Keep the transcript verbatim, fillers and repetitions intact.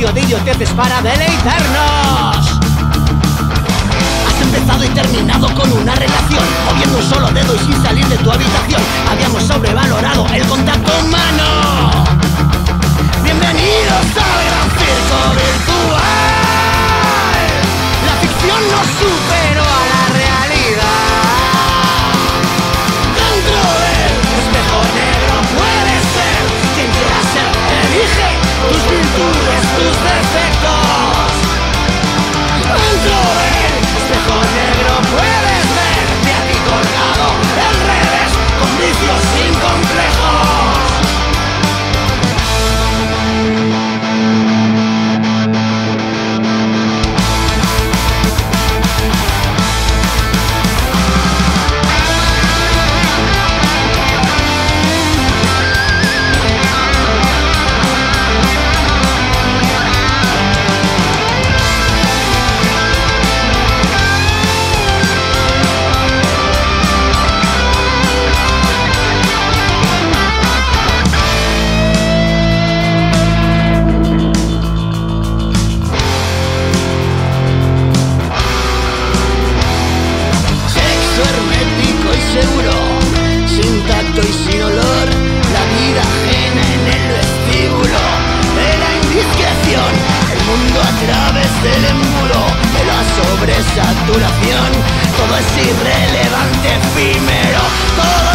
espacio de idioteces para deleitarnos. Has empezado y terminado con una relación, moviendo un solo dedo y sin salir de tu habitación. Habíamos sobrevalorado el contacto humano. Bienvenidos al gran circo virtual. La ficción nos superó a la realidad. Dentro del espejo negro puedes ser quien quieras ser. Elige tus virtudes, tus defectos. Dentro del espejo negro puedes verte a ti colgado al revés, con vicios sin complejos. Y sin olor, la vida ajena en el vestíbulo de la indiscreción, el mundo a través del muro de la sobresaturación. Todo es irrelevante, efímero, todo